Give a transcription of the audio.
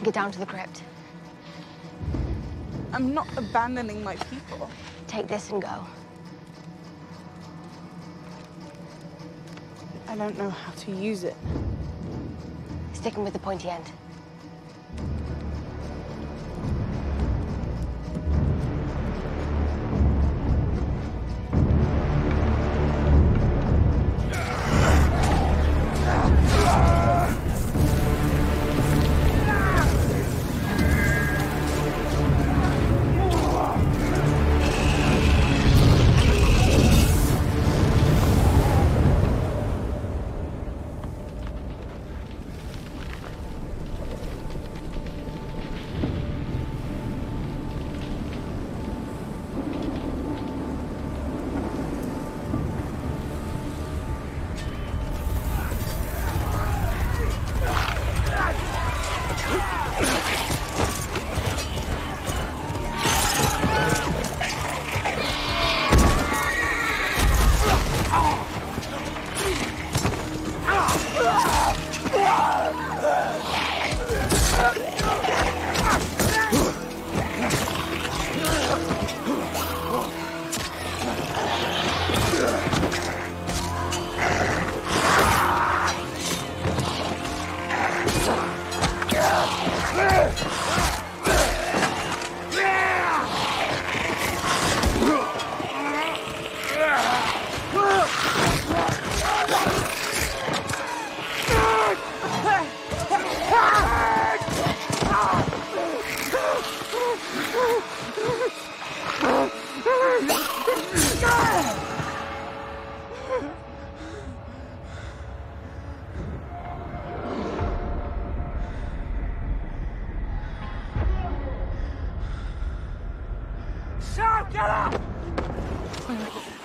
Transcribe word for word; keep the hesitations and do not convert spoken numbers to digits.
get down to the crypt. I'm not abandoning my people. Take this and go. I don't know how to use it. Sticking with the pointy end. Get up!